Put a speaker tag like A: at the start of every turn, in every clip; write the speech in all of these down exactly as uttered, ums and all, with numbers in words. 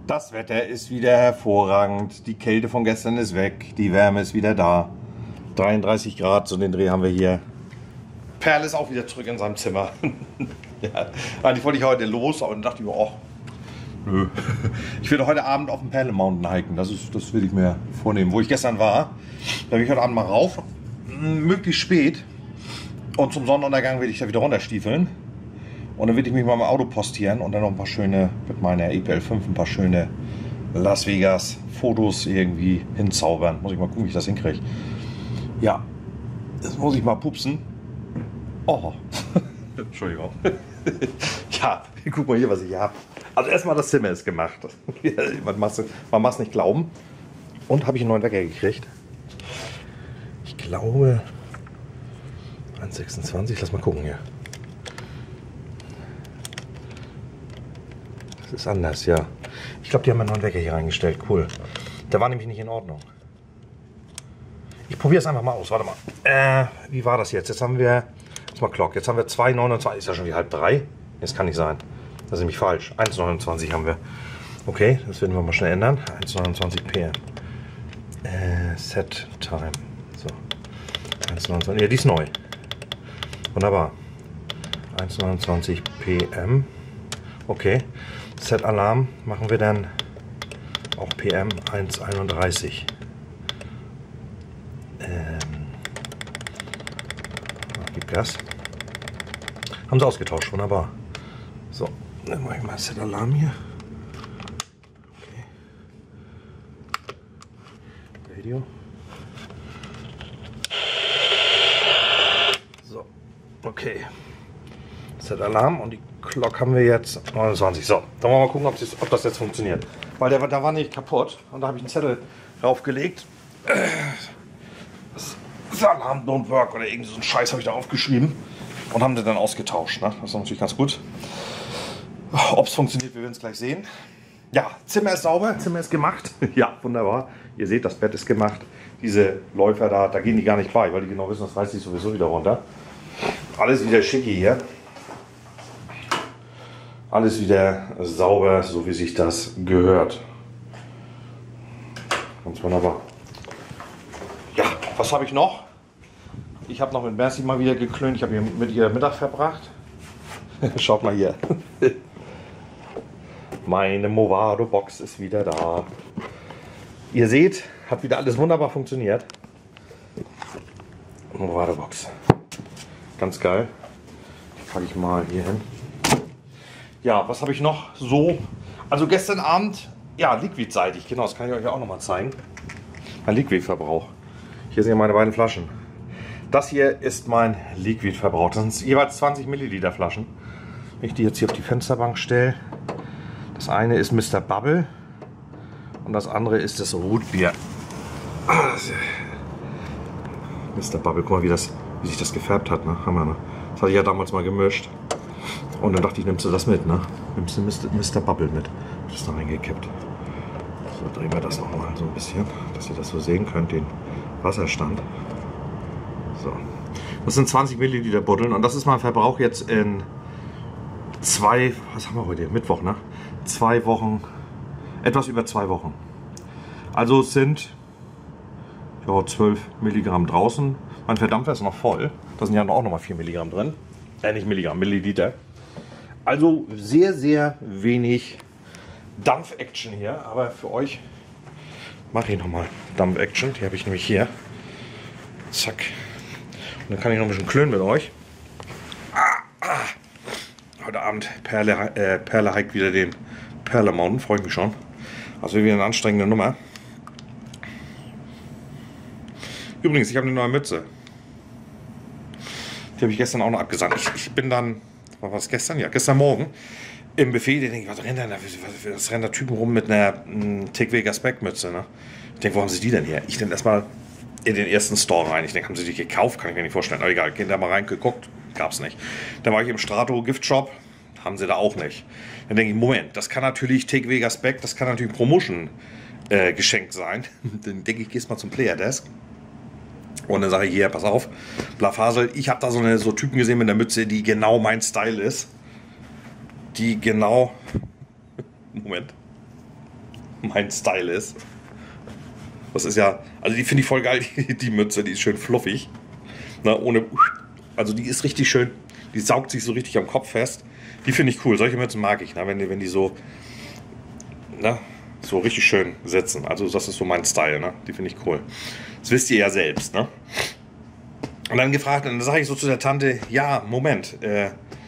A: Das Wetter ist wieder hervorragend. Die Kälte von gestern ist weg. Die Wärme ist wieder da. dreiunddreißig Grad, so den Dreh haben wir hier. Perle ist auch wieder zurück in seinem Zimmer. Ja, eigentlich wollte ich heute los, aber dann dachte ich mir, oh, nö. Ich will heute Abend auf dem Perle Mountain hiken. Das, ist, das will ich mir vornehmen. Wo ich gestern war, da will ich heute Abend mal rauf. Möglichst spät. Und zum Sonnenuntergang will ich da wieder runterstiefeln. Und dann will ich mich mal im Auto postieren und dann noch ein paar schöne, mit meiner E P L fünf, ein paar schöne Las Vegas Fotos irgendwie hinzaubern. Muss ich mal gucken, wie ich das hinkriege. Ja, das muss ich mal pupsen. Oh, Entschuldigung. Ja, guck mal hier, was ich habe. Also erstmal das Zimmer ist gemacht. Man mag es nicht glauben. Und habe ich einen neuen Wecker gekriegt. Ich glaube eins Komma sechsundzwanzig, lass mal gucken hier. Das ist anders, ja. Ich glaube, die haben einen neuen Wecker hier reingestellt. Cool. Der war nämlich nicht in Ordnung. Ich probiere es einfach mal aus. Warte mal. Äh, wie war das jetzt? Jetzt haben wir, jetzt mal Glock. Jetzt haben wir zwei Komma neunundzwanzig. Ist ja schon wie halb drei. Das kann nicht sein. Das ist nämlich falsch. eins Komma neunundzwanzig haben wir. Okay, das werden wir mal schnell ändern. eins Komma neunundzwanzig P M. Äh, Set Time. So. eins Komma neunundzwanzig. Ja, die ist neu. Wunderbar. eins Komma neunundzwanzig P M. Okay. Set Alarm machen wir dann auch P M eins Komma einunddreißig. Ähm, gib Gas. Haben sie ausgetauscht, wunderbar. So, dann mache ich mal Set Alarm hier. Okay. Radio. So, okay. Set Alarm und die Glock haben wir jetzt neunundzwanzig. So, dann wollen wir mal gucken, ob das, ob das jetzt funktioniert. Weil der da war nicht kaputt und da habe ich einen Zettel draufgelegt. Das Alarm don't work oder irgend so einen Scheiß habe ich da aufgeschrieben und haben den dann ausgetauscht. Ne? Das ist natürlich ganz gut. Ob es funktioniert, wir werden es gleich sehen. Ja, Zimmer ist sauber, Zimmer ist gemacht. Ja, wunderbar. Ihr seht, das Bett ist gemacht. Diese Läufer da, da gehen die gar nicht bei, weil die genau wissen, das reißt sich sowieso wieder runter. Alles wieder schicki hier. Alles wieder sauber, so wie sich das gehört. Ganz wunderbar. Ja, was habe ich noch? Ich habe noch mit Mercy mal wieder geklönt. Ich habe mit ihr Mittag verbracht. Schaut mal hier. Meine Movado Box ist wieder da. Ihr seht, hat wieder alles wunderbar funktioniert. Movado Box. Ganz geil. Die packe ich mal hier hin. Ja, was habe ich noch so? Also gestern Abend, ja, liquidseitig, genau, das kann ich euch auch noch mal zeigen. Mein Liquidverbrauch. Hier sind ja meine beiden Flaschen. Das hier ist mein Liquidverbrauch. Das sind jeweils zwanzig Milliliter Flaschen. Wenn ich die jetzt hier auf die Fensterbank stelle. Das eine ist Mister Bubble und das andere ist das Rootbier. Mister Bubble, guck mal, wie, das, wie sich das gefärbt hat. Ne? Hammer, ne? Das hatte ich ja damals mal gemischt. Und dann dachte ich, nimmst du das mit, ne? Nimmst du Mister Bubble mit. Das ist da reingekippt. So, drehen wir das nochmal so ein bisschen, dass ihr das so sehen könnt, den Wasserstand. So. Das sind zwanzig Milliliter Buddeln und das ist mein Verbrauch jetzt in zwei, was haben wir heute? Mittwoch, ne? Zwei Wochen, etwas über zwei Wochen. Also es sind ja, zwölf Milligramm draußen. Mein Verdampfer ist noch voll. Da sind ja auch nochmal vier Milligramm drin. Äh, nicht Milligramm, Milliliter. Also sehr, sehr wenig Dampf-Action hier, aber für euch mache ich nochmal Dampf-Action. Die habe ich nämlich hier. Zack. Und dann kann ich noch ein bisschen klönen mit euch. Ah, ah. Heute Abend Perle, äh, Perle hike wieder den Perle Mountain, freue ich mich schon. Also wieder eine anstrengende Nummer. Übrigens, ich habe eine neue Mütze. Die habe ich gestern auch noch abgesandt. Ich, ich bin dann, was war das gestern? Ja, gestern Morgen im Buffet. Da denke ich, was rennt da, was rennt da Typen rum mit einer Tigweger Speckmütze? Ne? Ich denke, wo haben sie die denn her? Ich denke erstmal in den ersten Store rein. Ich denke, haben sie die gekauft? Kann ich mir nicht vorstellen. Aber egal, gehen da mal rein, geguckt, gab es nicht. Dann war ich im Strato Gift Shop, haben sie da auch nicht. Dann denke ich, Moment, das kann natürlich Tigweger Speck, das kann natürlich Promotion äh, geschenkt sein. Dann denke ich, gehst mal zum Player Desk. Und dann sage ich, hier, pass auf, Blafasel, ich habe da so, eine, so Typen gesehen mit einer Mütze, die genau mein Style ist. Die genau, Moment, mein Style ist. Das ist ja, also die finde ich voll geil, die, die Mütze, die ist schön fluffig. Na, ohne, also die ist richtig schön, die saugt sich so richtig am Kopf fest. Die finde ich cool, solche Mützen mag ich, na, wenn, die, wenn die so, na, so richtig schön sitzen. Also das ist so mein Style, ne? Die finde ich cool. Das wisst ihr ja selbst, ne? Und dann gefragt, und dann sage ich so zu der Tante, ja, Moment, äh,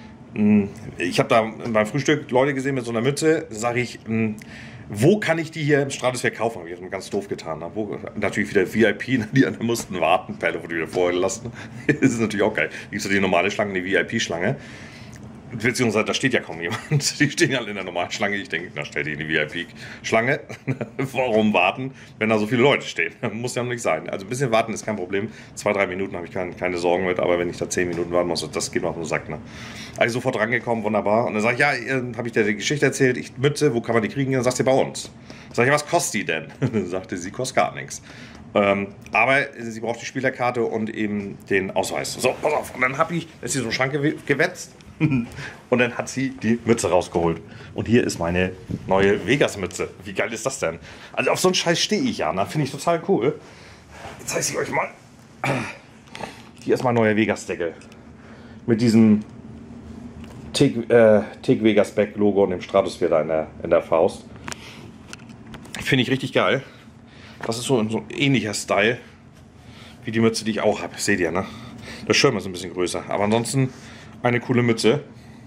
A: ich habe da beim Frühstück Leute gesehen mit so einer Mütze, sage ich, wo kann ich die hier im Stratosphere kaufen? Habe ich das ganz doof getan. Ne? Wo, natürlich wieder V I P, die anderen mussten warten, Perle wurde wieder vorher gelassen. Das ist natürlich auch geil. Gibt so die normale Schlange, die V I P-Schlange. Beziehungsweise da steht ja kaum jemand. Die stehen ja alle in der normalen Schlange. Ich denke, na, stell die in die V I P-Schlange. Warum warten, wenn da so viele Leute stehen? Muss ja nicht sein. Also ein bisschen warten ist kein Problem. Zwei, drei Minuten habe ich keine, keine Sorgen mit. Aber wenn ich da zehn Minuten warten muss, das geht mir auf den Sack. Ne? Also sofort rangekommen, wunderbar. Und dann sage ich, ja, habe ich dir die Geschichte erzählt. Ich Mütze, wo kann man die kriegen? Dann sagt sie, bei uns. Sag ich, was kostet die denn? Dann sagte sie, kostet gar nichts. Ähm, aber sie braucht die Spielerkarte und eben den Ausweis. So, pass auf. Und dann habe ich, ist sie so einen Schrank gewetzt. Und dann hat sie die Mütze rausgeholt. Und hier ist meine neue Vegas-Mütze. Wie geil ist das denn? Also auf so einen Scheiß stehe ich ja. Ne? Finde ich total cool. Jetzt zeige ich euch mal. Hier ist mein neuer Vegas-Deckel. Mit diesem Take, äh, Take Vegas Back Logo und dem Stratosphere da in der, in der Faust. Finde ich richtig geil. Das ist so ein so ähnlicher Style wie die Mütze, die ich auch habe. Seht ihr, ne? Das Schirm ist ein bisschen größer. Aber ansonsten eine coole Mütze.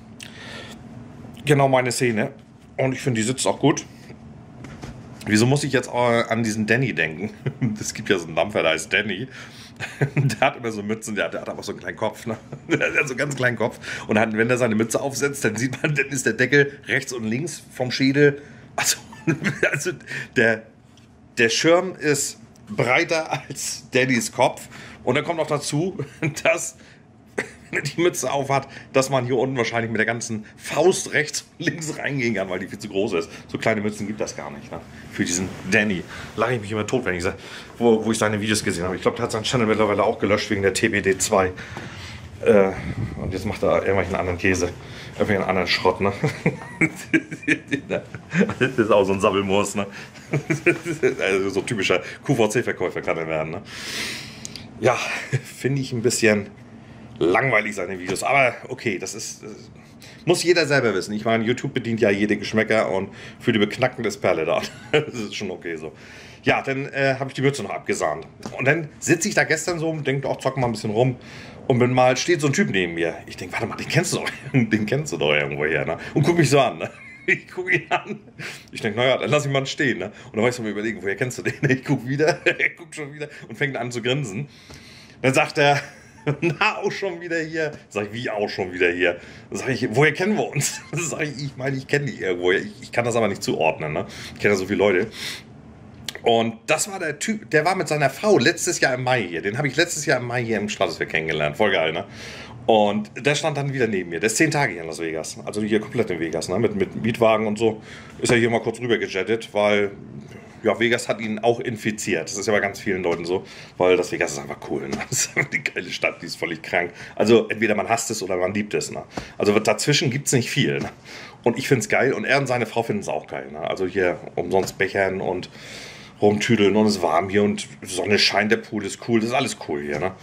A: Genau meine Szene. Und ich finde, die sitzt auch gut. Wieso muss ich jetzt auch an diesen Danny denken? Es gibt ja so einen Dampfer, der heißt Danny. Der hat immer so Mützen, der hat, der hat aber so einen kleinen Kopf. Ne? Der hat so einen ganz kleinen Kopf. Und hat, wenn er seine Mütze aufsetzt, dann sieht man, dann ist der Deckel rechts und links vom Schädel. Also, also der, der Schirm ist breiter als Dannys Kopf. Und dann kommt noch dazu, dass die Mütze auf hat, dass man hier unten wahrscheinlich mit der ganzen Faust rechts und links reingehen kann, weil die viel zu groß ist. So kleine Mützen gibt das gar nicht. Ne? Für diesen Danny lache ich mich immer tot, wenn ich sage, wo, wo ich seine Videos gesehen habe. Ich glaube, der hat seinen Channel mittlerweile auch gelöscht wegen der T B D zwei. Äh, und jetzt macht er irgendwelchen anderen Käse. Irgendwelchen anderen Schrott. Ne? Das ist auch so ein Sabbelmoos. Ne? Also so typischer Q V C-Verkäufer kann er werden. Ne? Ja, finde ich ein bisschen langweilig seine Videos, aber okay, das ist, das muss jeder selber wissen. Ich meine, YouTube bedient ja jede Geschmäcker und für die Beknackten ist Perle da. Das ist schon okay so. Ja, dann äh, habe ich die Mütze noch abgesahnt. Und dann sitze ich da gestern so und denke, auch zocken mal ein bisschen rum. Und bin mal, steht so ein Typ neben mir. Ich denke, warte mal, den kennst du doch, den kennst du doch irgendwo her. Ne? Und guck mich so an. Ne? Ich gucke ihn an. Ich denke, naja, dann lass ich mal stehen. Ne? Und dann weiß ich mal überlegen, woher kennst du den? Ich gucke wieder, er guckt schon wieder und fängt an zu grinsen. Dann sagt er, na, auch schon wieder hier. Sag ich, wie auch schon wieder hier? Sag ich, woher kennen wir uns? Sag ich, ich meine, ich kenne die irgendwo. Ich, ich kann das aber nicht zuordnen. Ne? Ich kenne ja so viele Leute. Und das war der Typ, der war mit seiner Frau letztes Jahr im Mai hier. Den habe ich letztes Jahr im Mai hier im Stratosphere kennengelernt. Voll geil, ne? Und der stand dann wieder neben mir. Der ist zehn Tage hier in Las Vegas. Also hier komplett in Vegas, ne? Mit, mit Mietwagen und so. Ist er hier mal kurz rüber gejettet, weil ja, Vegas hat ihn auch infiziert. Das ist ja bei ganz vielen Leuten so, weil das Vegas ist einfach cool. Ne? Das ist einfach die geile Stadt, die ist völlig krank. Also entweder man hasst es oder man liebt es. Ne? Also dazwischen gibt es nicht viel. Ne? Und ich finde es geil und er und seine Frau finden es auch geil. Ne? Also hier umsonst bechern und rumtüdeln und es ist warm hier und Sonne scheint, der Pool ist cool, das ist alles cool hier. Ne?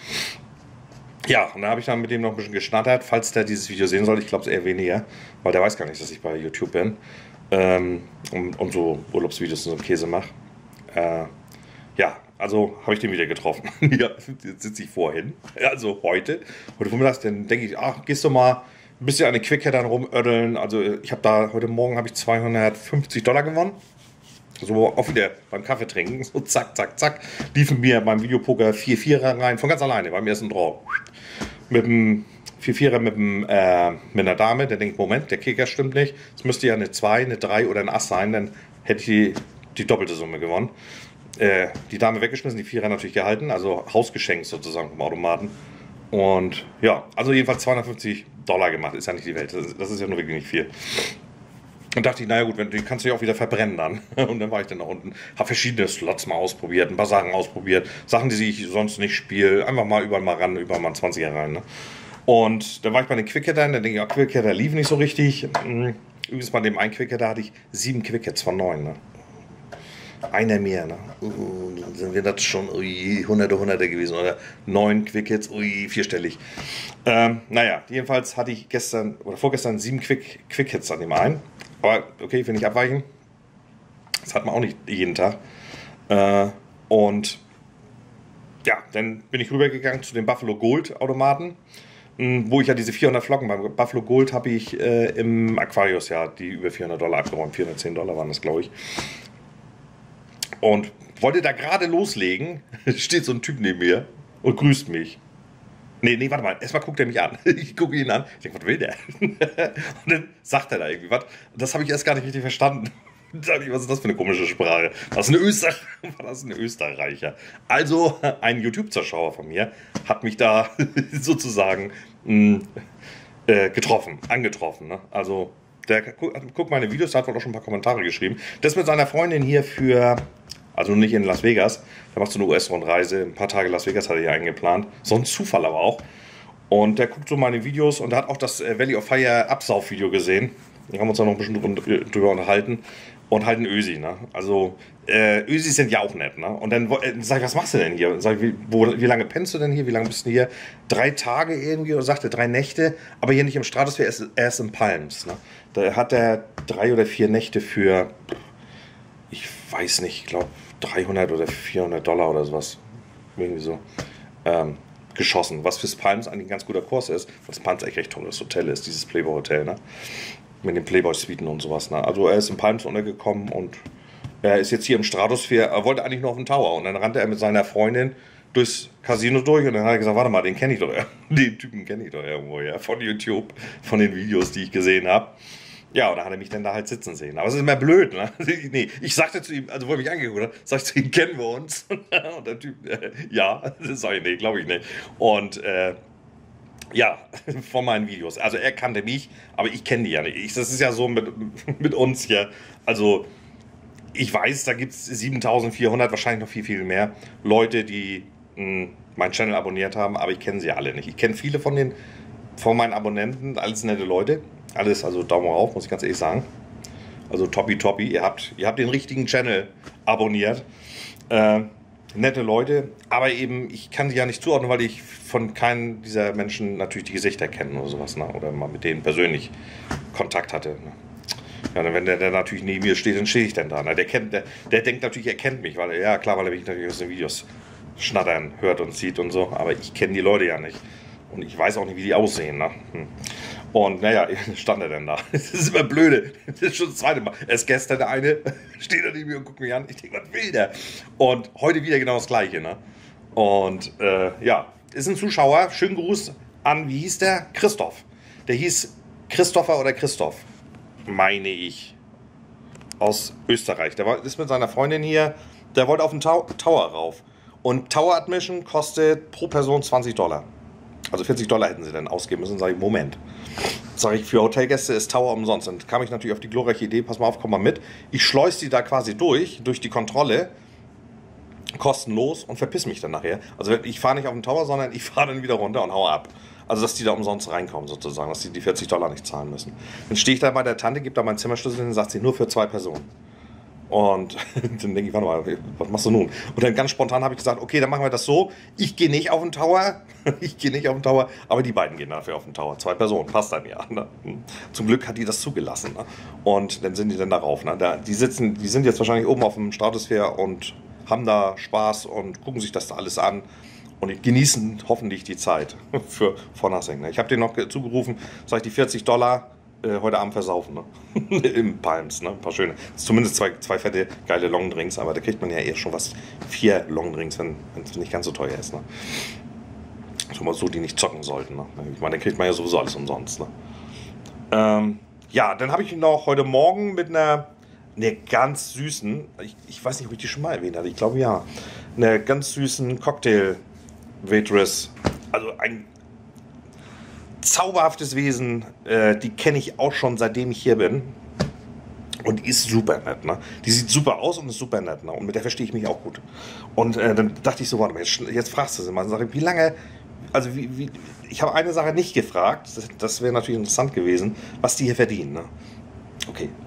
A: Ja, und da habe ich dann mit dem noch ein bisschen geschnattert, falls der dieses Video sehen soll. Ich glaube es eher weniger, weil der weiß gar nicht, dass ich bei YouTube bin. Ähm, und, und so Urlaubsvideos und so Käse mache. Äh, ja, also habe ich den wieder getroffen. Ja, jetzt sitze ich vorhin. Also heute. Heute Vormittag, dann denke ich, ach, gehst du mal ein bisschen an den Quicker dann rumödeln. Also ich habe da, heute Morgen habe ich zweihundertfünfzig Dollar gewonnen. So auch wieder beim Kaffee trinken. So zack, zack, zack. Liefen mir beim Videopoker vier Vierer rein. Von ganz alleine, beim ersten Draw. Mit dem vier Vierer mit, dem, äh, mit einer Dame, der denkt, Moment, der Kicker stimmt nicht. Es müsste ja eine zwei, eine drei oder ein Ass sein, dann hätte ich die, die doppelte Summe gewonnen. Äh, die Dame weggeschmissen, die Vierer natürlich gehalten, also Hausgeschenk sozusagen vom Automaten. Und ja, also jedenfalls zweihundertfünfzig Dollar gemacht, ist ja nicht die Welt, das ist, das ist ja nur wirklich nicht viel. Und dachte ich, naja gut, den kannst du ja auch wieder verbrennen dann. Und dann war ich dann da unten, habe verschiedene Slots mal ausprobiert, ein paar Sachen ausprobiert, Sachen, die ich sonst nicht spiele, einfach mal überall mal ran, überall mal einen zwanziger rein. Ne? Und dann war ich bei den Quickhittern, dann denke ich, ja, Quickhitter lief nicht so richtig. Übrigens bei dem einen Quickhitter hatte ich sieben Quickhits von neun. Ne? Einer mehr, ne? Uh, dann sind wir das schon, ui, hunderte, hunderte gewesen. Oder neun Quick Hits, ui, vierstellig. Ähm, naja, jedenfalls hatte ich gestern oder vorgestern sieben Quick, Quick Hits an dem einen. Aber okay, ich will nicht abweichen. Das hat man auch nicht jeden Tag. Äh, und ja, dann bin ich rübergegangen zu den Buffalo Gold Automaten, wo ich ja diese vierhundert Flocken, beim Buffalo Gold habe ich äh, im Aquarius ja die über vierhundert Dollar abgeräumt, vierhundertzehn Dollar waren das, glaube ich. Und wollte da gerade loslegen, steht so ein Typ neben mir und grüßt mich. Nee, nee, warte mal, erstmal guckt er mich an. Ich gucke ihn an, ich denke, was will der? Und dann sagt er da irgendwie was. Das habe ich erst gar nicht richtig verstanden. Was ist das für eine komische Sprache? Das ist ein Österreicher. Das ist ein Österreicher. Also ein YouTube-Zuschauer von mir hat mich da sozusagen mh, äh, getroffen, angetroffen. Ne? Also der guckt meine Videos, der hat wohl auch schon ein paar Kommentare geschrieben. Das mit seiner Freundin hier für, also nicht in Las Vegas, der macht so eine U S-Rundreise, ein paar Tage Las Vegas hat er hier eingeplant. So ein Zufall aber auch. Und der guckt so meine Videos und der hat auch das Valley of Fire Absauf-Video gesehen. Da haben wir uns da noch ein bisschen drüber unterhalten. Und halt ein Ösi, ne? Also, äh, Ösis sind ja auch nett, ne? Und dann äh, sag ich, was machst du denn hier? Sag ich, wie, wo, wie lange pennst du denn hier? Wie lange bist du hier? Drei Tage irgendwie, oder sagte drei Nächte, aber hier nicht im Stratosphere, er ist, er ist in Palms, ne? Da hat er drei oder vier Nächte für, ich weiß nicht, ich glaube dreihundert oder vierhundert Dollar oder sowas. Irgendwie so. Ähm, geschossen. Was fürs Palms eigentlich ein ganz guter Kurs ist, was Palms echt recht tolles Hotel ist, dieses Playboy Hotel, ne? Mit den Playboy-Suiten und sowas. Ne? Also er ist in Palms untergekommen und er ist jetzt hier im Stratosphere. Er wollte eigentlich nur auf den Tower und dann rannte er mit seiner Freundin durchs Casino durch und dann hat er gesagt, warte mal, den kenne ich doch. Den Typen kenne ich doch irgendwo, ja, von YouTube, von den Videos, die ich gesehen habe. Ja, und da hat er mich dann da halt sitzen sehen. Aber es ist immer blöd, ne? Nee, ich sagte zu ihm, also wo er mich angeguckt hat, sag ich zu ihm, kennen wir uns? Und der Typ, äh, ja, das sag ich nicht, glaube ich nicht. Und äh, ja, von meinen Videos. Also er kannte mich, aber ich kenne die ja nicht. Ich, das ist ja so mit, mit uns hier. Also ich weiß, da gibt es siebentausendvierhundert, wahrscheinlich noch viel, viel mehr Leute, die mh, meinen Channel abonniert haben, aber ich kenne sie alle nicht. Ich kenne viele von den von meinen Abonnenten, alles nette Leute. Alles, also Daumen auf, muss ich ganz ehrlich sagen. Also toppi toppi, ihr habt, ihr habt den richtigen Channel abonniert. Äh, nette Leute, aber eben, ich kann sie ja nicht zuordnen, weil ich von keinem dieser Menschen natürlich die Gesichter kenne oder sowas, ne? Oder mal mit denen persönlich Kontakt hatte. Ne? Ja, dann, wenn der, der natürlich neben mir steht, dann stehe ich dann da. Ne? Der, kennt, der, der denkt natürlich, er kennt mich, weil, ja klar, weil er mich natürlich aus den Videos schnattern hört und sieht und so, aber ich kenne die Leute ja nicht. Und ich weiß auch nicht, wie die aussehen. Ne? Hm. Und naja, stand er denn da. Das ist immer blöde. Das ist schon das zweite Mal. Erst gestern der eine steht da neben mir und guckt mich an. Ich denke, was will der? Und heute wieder genau das Gleiche. Ne? Und äh, ja, ist ein Zuschauer. Schönen Gruß an, wie hieß der? Christoph. Der hieß Christopher oder Christoph, meine ich. Aus Österreich. Der war, ist mit seiner Freundin hier. Der wollte auf den Tau Tower rauf. Und Tower Admission kostet pro Person zwanzig Dollar. Also vierzig Dollar hätten sie dann ausgeben müssen. Sag ich, Moment. Sag ich, für Hotelgäste ist Tower umsonst. Dann kam ich natürlich auf die glorreiche Idee, pass mal auf, komm mal mit. Ich schleus die da quasi durch, durch die Kontrolle, kostenlos und verpiss mich dann nachher. Also ich fahre nicht auf den Tower, sondern ich fahre dann wieder runter und hau ab. Also dass die da umsonst reinkommen sozusagen, dass die die vierzig Dollar nicht zahlen müssen. Dann stehe ich da bei der Tante, gebe da meinen Zimmerschlüssel und sagt sie, nur für zwei Personen. Und dann denke ich, warte mal, was machst du nun? Und dann ganz spontan habe ich gesagt, okay, dann machen wir das so. Ich gehe nicht auf den Tower, ich gehe nicht auf den Tower, aber die beiden gehen dafür auf den Tower. Zwei Personen, passt dann ja. Ne? Zum Glück hat die das zugelassen. Ne? Und dann sind die dann darauf. Ne? Da, die, sitzen, die sind jetzt wahrscheinlich oben auf dem Stratosphere und haben da Spaß und gucken sich das da alles an. Und genießen hoffentlich die Zeit für For Nothing. Ne? Ich habe denen noch zugerufen, sag ich, die vierzig Dollar heute Abend versaufen, ne? Im Palms, ne? Ein paar schöne. Zumindest zwei, zwei fette, geile Longdrinks, aber da kriegt man ja eher schon was. Vier Longdrinks, wenn es nicht ganz so teuer ist, ne? Schon mal so, die nicht zocken sollten, ne? Ich meine, dann kriegt man ja sowieso alles umsonst, ne? Ähm, ja, dann habe ich noch heute Morgen mit einer, einer ganz süßen, ich, ich weiß nicht, ob ich die schon mal erwähnt hatte, ich glaube ja, einer ganz süßen Cocktail-Waitress, also ein zauberhaftes Wesen, äh, die kenne ich auch schon seitdem ich hier bin und die ist super nett, ne? Die sieht super aus und ist super nett, ne? Und mit der verstehe ich mich auch gut. Und äh, dann dachte ich so, warte mal, jetzt, jetzt fragst du sie mal, sag ich, wie lange, also wie, wie ich habe eine Sache nicht gefragt, das, das wäre natürlich interessant gewesen, was die hier verdienen, ne? Okay,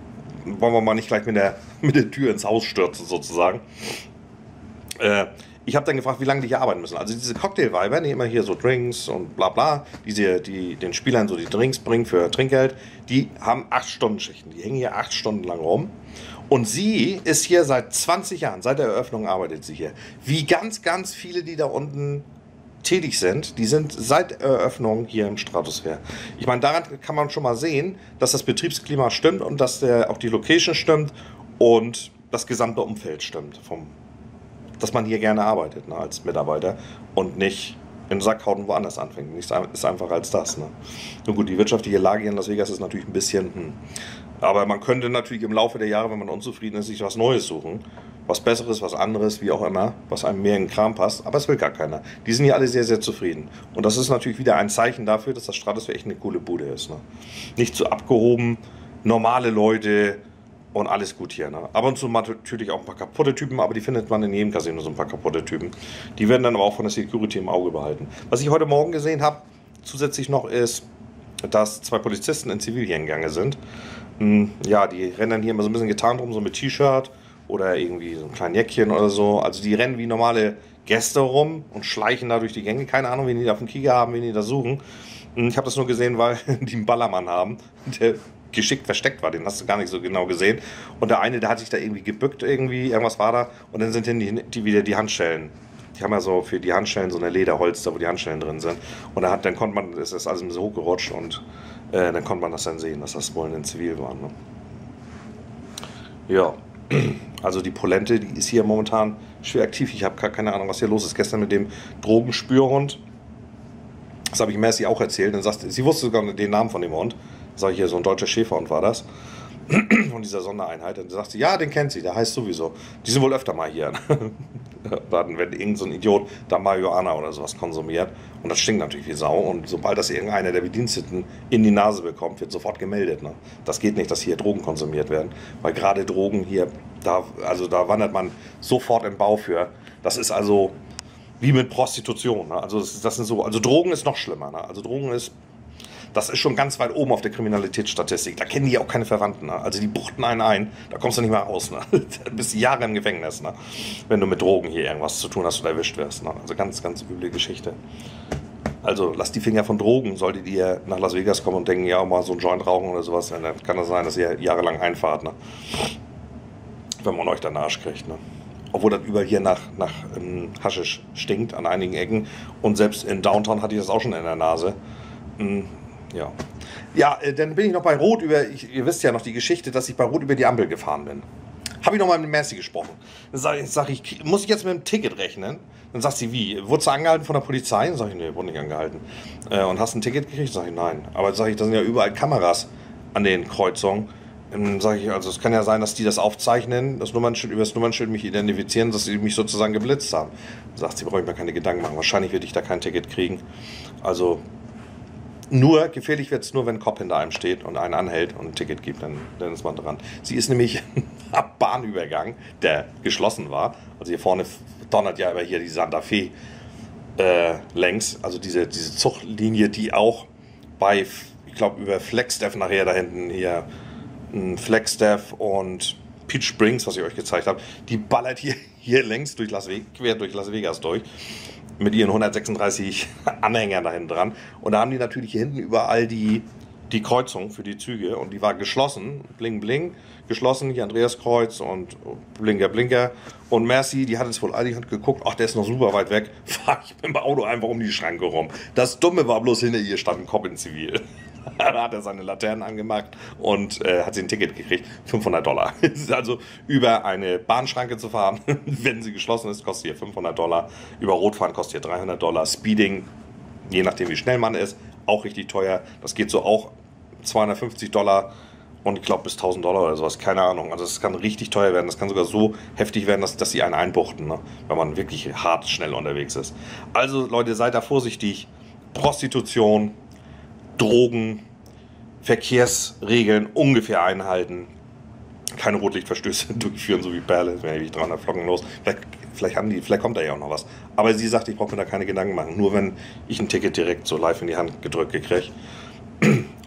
A: wollen wir mal nicht gleich mit der, mit der Tür ins Haus stürzen sozusagen. Äh, ich habe dann gefragt, wie lange die hier arbeiten müssen. Also diese Cocktailweiber, die immer hier so Drinks und bla bla, die, die den Spielern so die Drinks bringen für Trinkgeld, die haben acht Stunden Schichten. Die hängen hier acht Stunden lang rum. Und sie ist hier seit zwanzig Jahren, seit der Eröffnung arbeitet sie hier. Wie ganz, ganz viele, die da unten tätig sind, die sind seit Eröffnung hier im Stratosphere. Ich meine, daran kann man schon mal sehen, dass das Betriebsklima stimmt und dass der, auch die Location stimmt und das gesamte Umfeld stimmt. Vom, dass man hier gerne arbeitet, ne, als Mitarbeiter und nicht in den Sack haut und woanders anfängt. Nichts ist einfacher als das. Ne. Nun gut, die wirtschaftliche Lage hier in Las Vegas ist natürlich ein bisschen... Hm. Aber man könnte natürlich im Laufe der Jahre, wenn man unzufrieden ist, sich was Neues suchen. Was Besseres, was anderes, wie auch immer, was einem mehr in den Kram passt. Aber es will gar keiner. Die sind hier alle sehr, sehr zufrieden. Und das ist natürlich wieder ein Zeichen dafür, dass das Stratosphere echt eine coole Bude ist. Ne? Nicht zu abgehoben, normale Leute und alles gut hier. Ne? Ab und zu natürlich auch ein paar kaputte Typen, aber die findet man in jedem Casino, so ein paar kaputte Typen. Die werden dann aber auch von der Security im Auge behalten. Was ich heute Morgen gesehen habe, zusätzlich noch ist, dass zwei Polizisten in Zivil hier gegangen sind. Ja, die rennen dann hier immer so ein bisschen getarnt rum, so mit T-Shirt oder irgendwie so ein kleines Jäckchen oder so. Also die rennen wie normale Gäste rum und schleichen da durch die Gänge. Keine Ahnung, wen die da auf dem Kieker haben, wen die da suchen. Ich habe das nur gesehen, weil die einen Ballermann haben, der geschickt versteckt war. Den hast du gar nicht so genau gesehen. Und der eine, der hat sich da irgendwie gebückt, irgendwie, irgendwas war da. Und dann sind hin die, die wieder die Handschellen. Die haben ja so für die Handschellen so eine Lederholster, wo die Handschellen drin sind. Und da hat, dann konnte man, es ist alles ein bisschen hochgerutscht und äh, dann konnte man das dann sehen, dass das wohl in Zivil war. Ne? Ja, also die Polente, die ist hier momentan schwer aktiv. Ich habe gar keine Ahnung, was hier los ist. Gestern mit dem Drogenspürhund, das habe ich Mercy auch erzählt. Dann sagt, sie wusste sogar den Namen von dem Hund. Sag ich hier, so ein deutscher Schäferhund war das. Von dieser Sondereinheit. Dann sagt sie, ja, den kennt sie, der heißt sowieso. Die sind wohl öfter mal hier. Dann, wenn irgend so ein Idiot da Marihuana oder sowas konsumiert. Und das stinkt natürlich wie Sau. Und sobald das irgendeiner der Bediensteten in die Nase bekommt, wird sofort gemeldet. Ne? Das geht nicht, dass hier Drogen konsumiert werden. Weil gerade Drogen hier, da, also da wandert man sofort im Bau für. Das ist also wie mit Prostitution. Ne? Also, das, das sind so, also Drogen ist noch schlimmer. Ne? Also Drogen ist... Das ist schon ganz weit oben auf der Kriminalitätsstatistik. Da kennen die auch keine Verwandten. Ne? Also die buchten einen ein, da kommst du nicht mehr raus. Ne? Da bist du Jahre im Gefängnis, ne? Wenn du mit Drogen hier irgendwas zu tun hast oder erwischt wirst. Ne? Also ganz, ganz üble Geschichte. Also lasst die Finger von Drogen. Solltet ihr nach Las Vegas kommen und denken, ja, mal so einen Joint rauchen oder sowas, dann kann das sein, dass ihr jahrelang einfahrt. Ne? Wenn man euch dann Arsch kriegt. Ne? Obwohl das überall hier nach, nach ähm, Haschisch stinkt an einigen Ecken. Und selbst in Downtown hatte ich das auch schon in der Nase. Ähm, Ja, ja, äh, dann bin ich noch bei Rot über, ich, ihr wisst ja noch die Geschichte, dass ich bei Rot über die Ampel gefahren bin. Habe ich noch mal mit Mercy gesprochen. Dann sage ich, sag ich, muss ich jetzt mit dem Ticket rechnen? Dann sagt sie, wie? Wurdest du angehalten von der Polizei? Dann sage ich, nee, wurde nicht angehalten. Äh, und hast ein Ticket gekriegt? Sage ich, nein. Aber sage ich, da sind ja überall Kameras an den Kreuzungen. Dann sage ich, also es kann ja sein, dass die das aufzeichnen, das Nummernschild, über das Nummernschild mich identifizieren, dass sie mich sozusagen geblitzt haben. Dann sagt sie, brauche ich mir keine Gedanken machen. Wahrscheinlich werde ich da kein Ticket kriegen. Also... Nur, gefährlich wird es nur, wenn ein Cop hinter einem steht und einen anhält und ein Ticket gibt, dann, dann ist man dran. Sie ist nämlich am Bahnübergang, der geschlossen war. Also hier vorne donnert ja aber hier die Santa Fe äh, längs, also diese, diese Zuglinie, die auch bei, ich glaube über Flagstaff nachher da hinten hier, Flagstaff und Peach Springs, was ich euch gezeigt habe, die ballert hier, hier längs durch Las Vegas, quer durch Las Vegas durch. Mit ihren hundertsechsunddreißig Anhängern da hinten dran. Und da haben die natürlich hier hinten überall die, die Kreuzung für die Züge. Und die war geschlossen, bling bling, geschlossen, hier Andreaskreuz und Blinker Blinker. Und Mercy, die hat es wohl all, die hat geguckt, ach, der ist noch super weit weg. Fahr ich mit dem Auto einfach um die Schranke rum. Das Dumme war bloß, hinter ihr stand ein Cop in Zivil. Da hat er seine Laternen angemacht und äh, hat sie ein Ticket gekriegt. fünfhundert Dollar. Das ist also über eine Bahnschranke zu fahren, wenn sie geschlossen ist, kostet hier fünfhundert Dollar. Über Rotfahren kostet hier dreihundert Dollar. Speeding, je nachdem wie schnell man ist, auch richtig teuer. Das geht so auch zweihundertfünfzig Dollar und ich glaube bis tausend Dollar oder sowas. Keine Ahnung. Also das kann richtig teuer werden. Das kann sogar so heftig werden, dass, dass sie einen einbuchten, ne? Wenn man wirklich hart schnell unterwegs ist. Also Leute, seid da vorsichtig. Prostitution, Drogen, Verkehrsregeln ungefähr einhalten, keine Rotlichtverstöße durchführen, so wie Perle, wenn ich dreihundert Flocken los. Vielleicht, vielleicht, haben die, vielleicht kommt da ja auch noch was. Aber sie sagt, ich brauche mir da keine Gedanken machen, nur wenn ich ein Ticket direkt so live in die Hand gedrückt gekriege.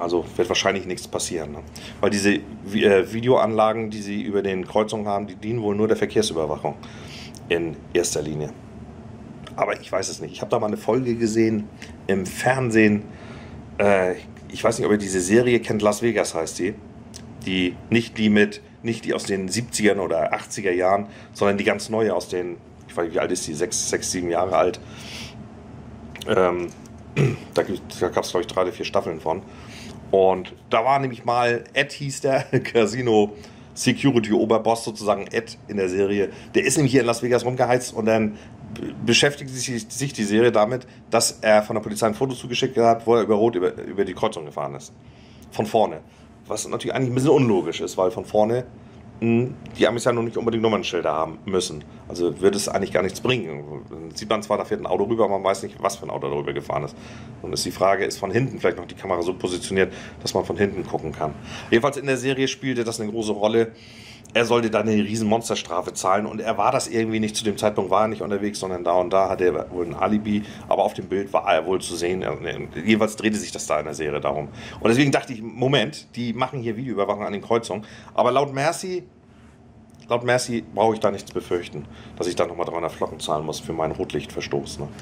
A: Also wird wahrscheinlich nichts passieren. Ne? Weil diese äh, Videoanlagen, die sie über den Kreuzungen haben, die dienen wohl nur der Verkehrsüberwachung in erster Linie. Aber ich weiß es nicht. Ich habe da mal eine Folge gesehen im Fernsehen. Äh, ich weiß nicht, ob ihr diese Serie kennt, Las Vegas heißt die. Die nicht die mit, nicht die aus den siebzigern oder achtziger Jahren, sondern die ganz neue aus den, ich weiß nicht, wie alt ist die, sechs, sechs, sieben Jahre alt. Ähm, da da gab es, glaube ich, drei oder vier Staffeln von. Und da war nämlich mal, Ed hieß der, Casino Security Oberboss sozusagen, Ed in der Serie. Der ist nämlich hier in Las Vegas rumgeheizt und dann beschäftigt sich, sich die Serie damit, dass er von der Polizei ein Foto zugeschickt hat, wo er über Rot über, über die Kreuzung gefahren ist. Von vorne. Was natürlich eigentlich ein bisschen unlogisch ist, weil von vorne mh, die Amis ja noch nicht unbedingt Nummernschilder haben müssen. Also wird es eigentlich gar nichts bringen. Dann sieht man zwar, da fährt ein Auto rüber, aber man weiß nicht, was für ein Auto darüber gefahren ist. Und ist die Frage, ist von hinten vielleicht noch die Kamera so positioniert, dass man von hinten gucken kann. Jedenfalls in der Serie spielte das eine große Rolle. Er sollte dann eine riesen Monsterstrafe zahlen und er war das irgendwie nicht, zu dem Zeitpunkt war er nicht unterwegs, sondern da und da hatte er wohl ein Alibi, aber auf dem Bild war er wohl zu sehen. Jedenfalls drehte sich das da in der Serie darum. Und deswegen dachte ich, Moment, die machen hier Videoüberwachung an den Kreuzungen, aber laut Mercy, laut Mercy brauche ich da nichts befürchten, dass ich da nochmal dreihundert Flocken zahlen muss für meinen Rotlichtverstoß. Ne?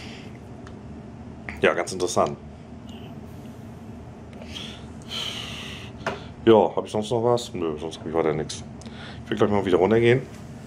A: Ja, ganz interessant. Ja, habe ich sonst noch was? Nö, sonst habe ich weiter nichts. Ich will gleich mal wieder runtergehen.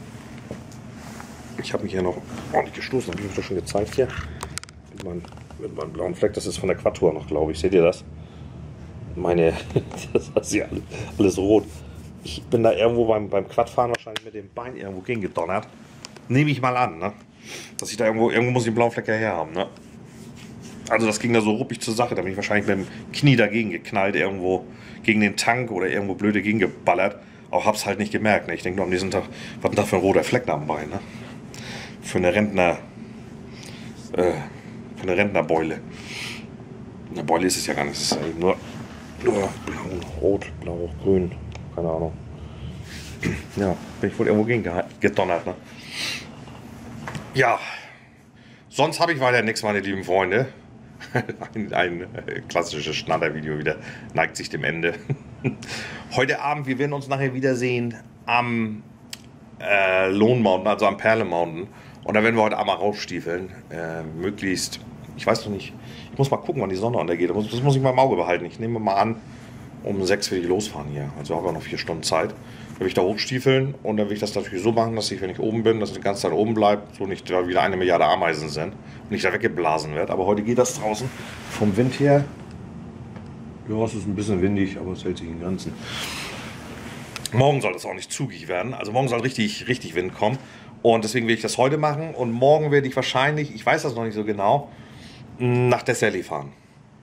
A: Ich habe mich hier noch ordentlich gestoßen, habe ich euch das schon gezeigt hier. Mit meinem, mit meinem blauen Fleck, das ist von der Quad-Tour noch, glaube ich. Seht ihr das? Meine, das ist ja alles, alles rot. Ich bin da irgendwo beim, beim Quadfahren wahrscheinlich mit dem Bein irgendwo gegen gedonnert. Nehme ich mal an, ne? Dass ich da irgendwo, irgendwo muss ich den blauen Fleck ja her haben, ne? Also das ging da so ruppig zur Sache, da bin ich wahrscheinlich mit dem Knie dagegen geknallt, irgendwo gegen den Tank oder irgendwo blöde gegengeballert. Auch hab's halt nicht gemerkt, ne? Ich denke nur am nächsten Tag, was ist denn da für ein roter Fleck am Bein, ne? Für eine Rentner, äh, für eine Rentnerbeule. Eine Beule ist es ja gar nicht, es ist ja eben nur, nur blau, rot, blau, grün, keine Ahnung. Ja, bin ich wohl irgendwo gegen gedonnert, ne? Ja, sonst habe ich weiter nichts, meine lieben Freunde. Ein, ein klassisches Schnattervideo wieder neigt sich dem Ende. Heute Abend, wir werden uns nachher wiedersehen am äh, Lone Mountain, also am Perle Mountain. Und da werden wir heute Abend mal rausstiefeln. Äh, möglichst, ich weiß noch nicht, ich muss mal gucken, wann die Sonne untergeht. Das muss, das muss ich mal im Auge behalten. Ich nehme mal an, um sechs will ich losfahren hier. Also haben wir noch vier Stunden Zeit. Dann will ich da hochstiefeln und dann will ich das natürlich so machen, dass ich, wenn ich oben bin, dass ich die ganze Zeit oben bleibe, so nicht da wieder eine Milliarde Ameisen sind und nicht da weggeblasen wird. Aber heute geht das draußen vom Wind her. Ja, es ist ein bisschen windig, aber es hält sich in Grenzen. Morgen soll es auch nicht zugig werden. Also morgen soll richtig, richtig Wind kommen. Und deswegen will ich das heute machen. Und morgen werde ich wahrscheinlich, ich weiß das noch nicht so genau, nach Death Valley fahren.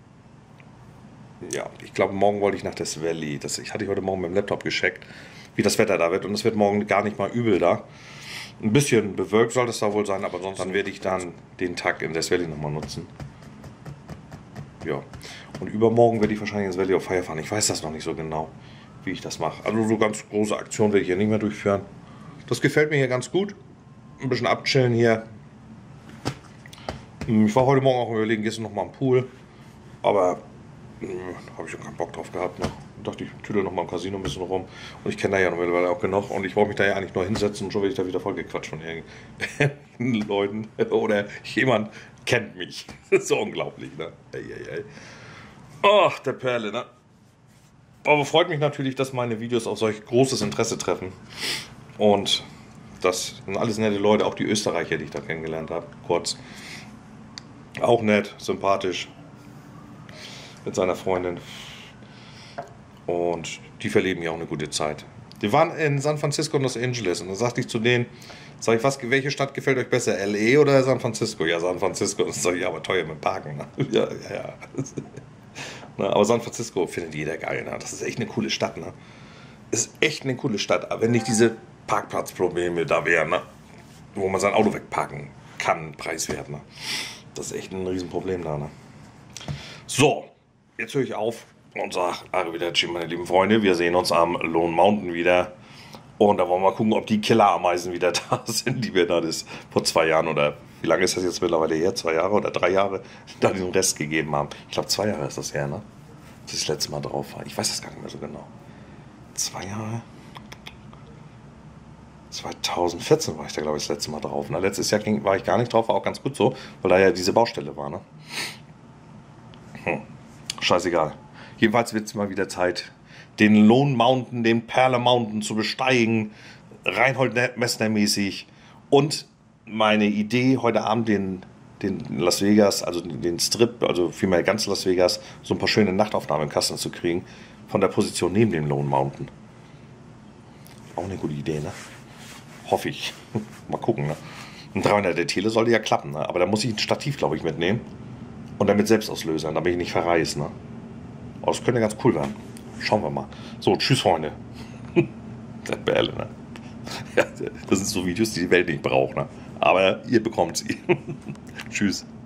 A: Ja, ich glaube, morgen wollte ich nach Death Valley. Das ich hatte ich heute Morgen mit dem Laptop gecheckt, wie das Wetter da wird. Und es wird morgen gar nicht mal übel da. Ein bisschen bewölkt soll das da wohl sein, aber sonst dann werde ich dann den Tag in Death Valley nochmal nutzen. Ja, und übermorgen werde ich wahrscheinlich ins Valley of Fire fahren. Ich weiß das noch nicht so genau, wie ich das mache. Also so ganz große Aktionen werde ich hier nicht mehr durchführen. Das gefällt mir hier ganz gut. Ein bisschen abchillen hier. Ich war heute Morgen auch überlegen, gehst du noch mal am Pool. Aber da habe ich schon keinen Bock drauf gehabt. Ne? Ich dachte, ich tüdel noch mal im Casino ein bisschen rum. Und ich kenne da ja noch mittlerweile auch genug. Und ich wollte mich da ja eigentlich nur hinsetzen und schon werde ich da wieder voll gequatscht von irgendwelchen Leuten. Oder jemand kennt mich. Das ist so unglaublich, ne? Ey, ey, ey. Ach, der Perle, ne? Aber freut mich natürlich, dass meine Videos auf solch großes Interesse treffen. Und das sind alles nette Leute, auch die Österreicher, die ich da kennengelernt habe. Kurz. Auch nett, sympathisch. Mit seiner Freundin. Und die verleben ja auch eine gute Zeit. Die waren in San Francisco und Los Angeles. Und dann sagte ich zu denen, sag ich, was, welche Stadt gefällt euch besser? L A oder San Francisco? Ja, San Francisco. Das sag ich, aber teuer mit Parken. Ne? Ja, ja, ja. Na, aber San Francisco findet jeder geil. Ne? Das ist echt eine coole Stadt. Ne? Ist echt eine coole Stadt. Aber wenn nicht diese Parkplatzprobleme da wären, ne? Wo man sein Auto wegparken kann, preiswert. Ne? Das ist echt ein Riesenproblem da. Ne? So, jetzt höre ich auf und sage, arrivederci, meine lieben Freunde, wir sehen uns am Lone Mountain wieder. Und da wollen wir mal gucken, ob die Killerameisen wieder da sind, die wir da das vor zwei Jahren oder wie lange ist das jetzt mittlerweile her? Zwei Jahre oder drei Jahre da den Rest gegeben haben. Ich glaube, zwei Jahre ist das her, ne? dass ich das letzte Mal drauf war. Ich weiß das gar nicht mehr so genau. Zwei Jahre? zweitausendvierzehn war ich da, glaube ich, das letzte Mal drauf. Na, letztes Jahr ging, war ich gar nicht drauf, war auch ganz gut so, weil da ja diese Baustelle war. Ne? Hm. Scheißegal. Jedenfalls wird es mal wieder Zeit, den Lone Mountain, den Perle Mountain zu besteigen. Reinhold Messner mäßig. Und meine Idee, heute Abend den, den Las Vegas, also den Strip, also vielmehr ganz Las Vegas, so ein paar schöne Nachtaufnahmen im Kasten zu kriegen, von der Position neben dem Lone Mountain. Auch eine gute Idee, ne? Hoffe ich. Mal gucken, ne? Ein dreihunderter Tele sollte ja klappen, ne? Aber da muss ich ein Stativ, glaube ich, mitnehmen. Und dann mit Selbstauslösern, damit ich nicht verreiß, ne? Aber das könnte ganz cool werden. Schauen wir mal. So, tschüss, Freunde. Das Bärle, ne? Ja, das sind so Videos, die die Welt nicht braucht, ne? Aber ihr bekommt sie. Tschüss.